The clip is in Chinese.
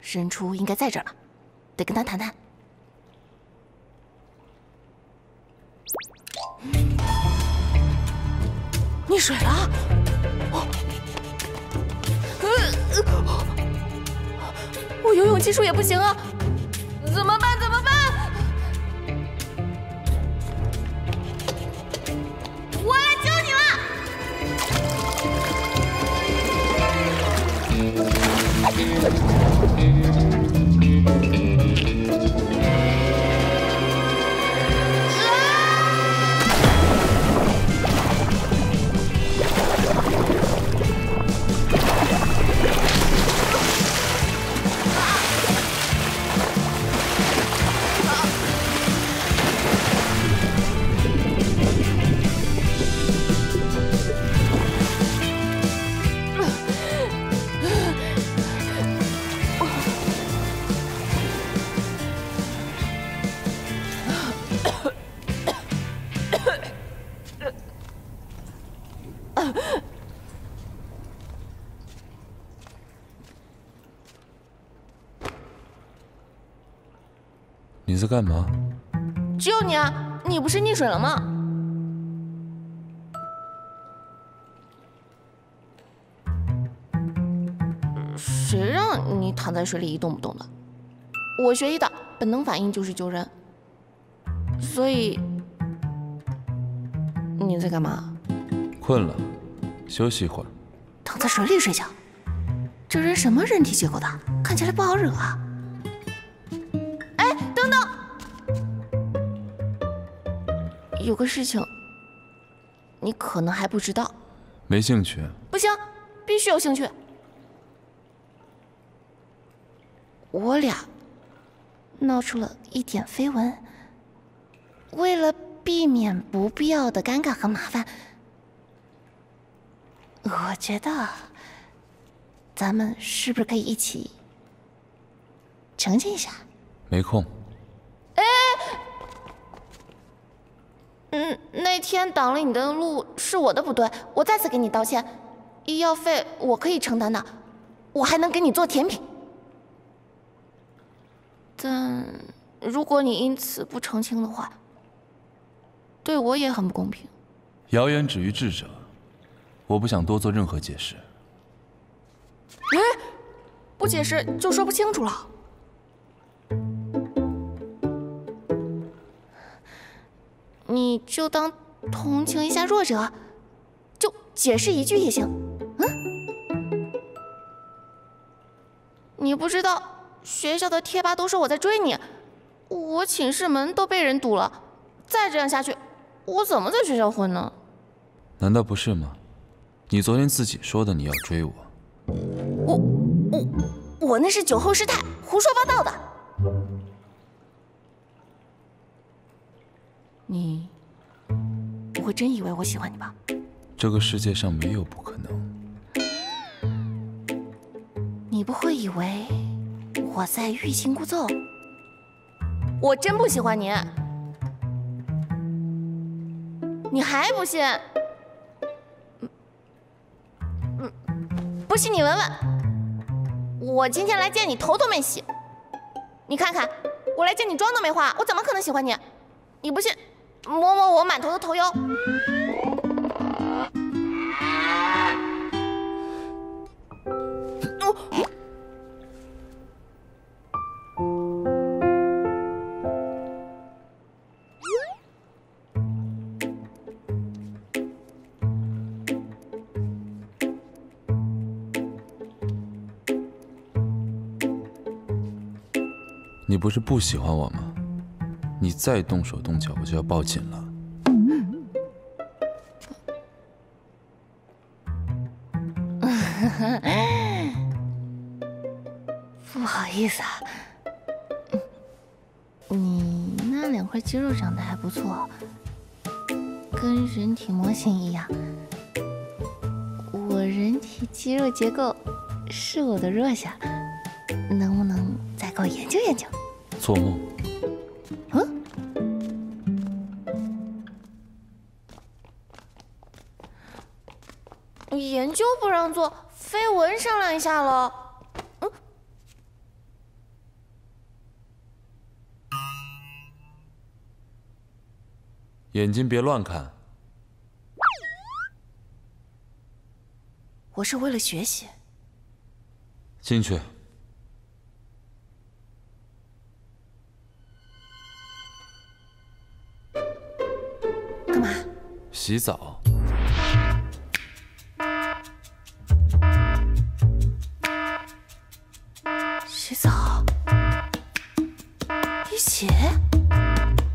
人初应该在这儿呢，得跟他谈谈。溺水了！我游泳技术也不行啊，怎么办？怎么办？我来救你你在干嘛？ 救你啊！你不是溺水了吗？谁让你躺在水里一动不动的？我学医的，本能反应就是救人。所以你在干嘛？ 困了，休息一会儿。 躺在水里睡觉，这人什么人体结构的？看起来不好惹啊！哎，等等，有个事情你可能还不知道。 没兴趣。 不行，必须有兴趣。我俩闹出了一点绯闻，为了避免不必要的尴尬和麻烦，我觉得咱们是不是可以一起澄清一下？ 没空。 那天挡了你的路是我的不对，我再次给你道歉。医药费我可以承担的，我还能给你做甜品。但如果你因此不澄清的话，对我也很不公平。 谣言止于智者，我不想多做任何解释。 不解释就说不清楚了。你就当同情一下弱者，就解释一句也行。你不知道学校的贴吧都说我在追你，我寝室门都被人堵了，再这样下去，我怎么在学校混呢？ 难道不是吗？你昨天自己说的你要追我。 我那是酒后失态，胡说八道的。你不会真以为我喜欢你吧？ 这个世界上没有不可能。 你不会以为我在欲擒故纵？我真不喜欢你，你还不信？不信你闻闻，我今天来见你头都没洗，你看看，我来见你妆都没化，我怎么可能喜欢你？你不信，摸摸我满头的头油。 你不是不喜欢我吗？你再动手动脚，我就要报警了。 不好意思啊，你那两块肌肉长得还不错，跟人体模型一样。我人体肌肉结构是我的弱项，能不能再给我研究研究？ 做梦。 研究不让做，绯闻商量一下了。 眼睛别乱看。 我是为了学习。 进去。 干嘛？ 洗澡。